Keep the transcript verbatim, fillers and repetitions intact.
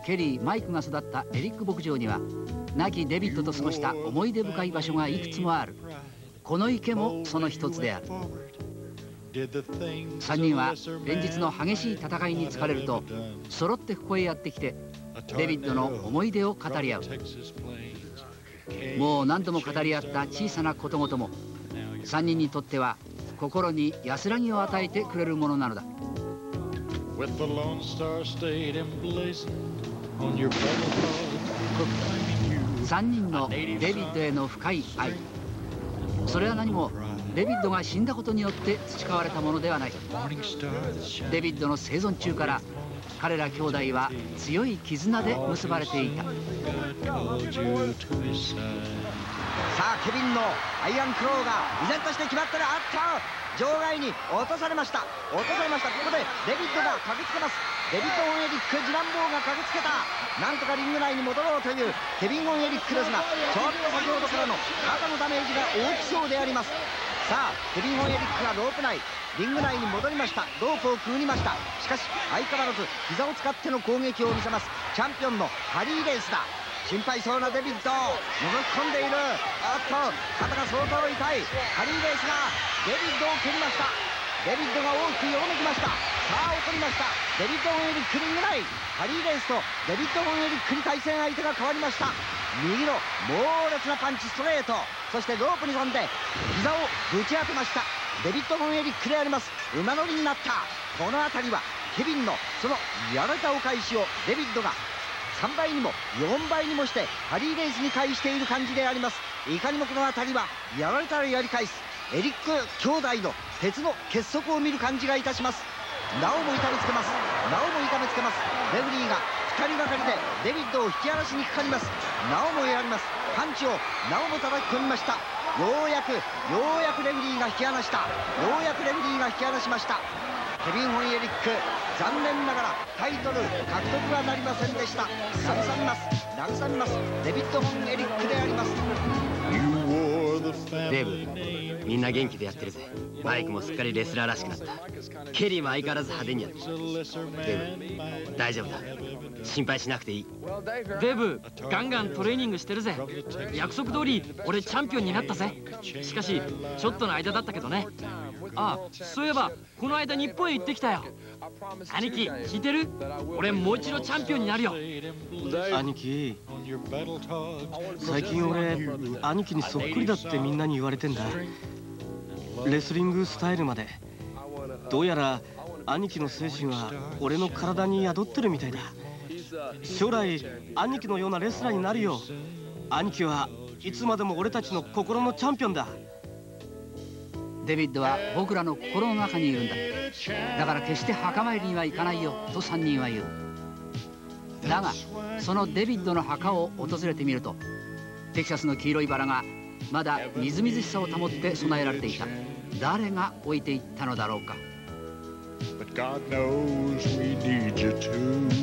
ケリー、マイクが育ったエリック牧場には亡きデビッドと過ごした思い出深い場所がいくつもある。この池もその一つである。さんにんは連日の激しい戦いに疲れると揃ってここへやってきてデビッドの思い出を語り合う。もう何度も語り合った小さなことごともさんにんにとっては心に安らぎを与えてくれるものなのだ。さんにんのデビッドへの深い愛、それは何もデビッドが死んだことによって培われたものではない。デビッドの生存中から彼ら兄弟は強い絆で結ばれていた。さあケビンのアイアンクローが依然として決まってる。あっと場外に落とされました。落とされました。ここでデビッドが駆けつけます。デビッド・オン・エリック、ジランボーが駆けつけた。なんとかリング内に戻ろうというケビン・オン・エリックですが、ちょっと先ほどからの肩のダメージが大きそうであります。さあケビン・オン・エリックがロープ内リング内に戻りました。ロープをくぐりました。しかし相変わらず膝を使っての攻撃を見せます。チャンピオンのハリー・レイスだ。心配そうなデビッド、覗き込んでいる。あっと肩が相当痛い。ハリー・レイスがデビッドを蹴りました。デビッドが大きくよろめきました。さあ怒りました。デビッド・オン・エリックリング内、ハリー・レイスとデビッド・オン・エリックに対戦相手が変わりました。右の猛烈なパンチストレート、そしてロープに飛んで膝をぶち当てました。デビッド・オン・エリックであります。馬乗りになった。この辺りはケビンのそのやられたお返しをデビッドがさんばいにもよんばいにもしてハリー・レイスに返している感じであります。いかにもこの辺りはやられたらやり返すエリック兄弟の鉄の結束を見る感じがいたします。なおも痛めつけます。なおも痛めつけます。レフリーがふたりがかりでデビッドを引き離しにかかります。なおもやります。パンチをなおも叩き込みました。ようやくようやくレフリーが引き離した。ようやくレフリーが引き離しました。ケビン・ホン・エリック、残念ながらタイトル獲得はなりませんでした。慰めます慰めますデビッド・ホン・エリックであります。 デーブ、みんな元気でやってるぜ。マイクもすっかりレスラーらしくなった。ケリーも相変わらず派手にやってる。デーブ、大丈夫だ。心配しなくていい。 デーブ、ガンガントレーニングしてるぜ。約束通り俺チャンピオンになったぜ。しかしちょっとの間だったけどね。ああ、そういえばこの間日本へ行ってきたよ。兄貴聞いてる？俺もう一度チャンピオンになるよ。 兄貴、最近俺兄貴にそっくりだってみんなに言われてんだ。レスリングスタイルまで。どうやら兄貴の精神は俺の体に宿ってるみたいだ。将来兄貴のようなレスラーになるよ。兄貴はいつまでも俺たちの心のチャンピオンだ。 デビッドは僕らの心の中にいるんだ。だから決して墓参りには行かないよとさんにんは言う。だがそのデビッドの墓を訪れてみるとテキサスの黄色いバラがまだみずみずしさを保って備えられていた。誰が置いていったのだろうか。But God knows we need you too.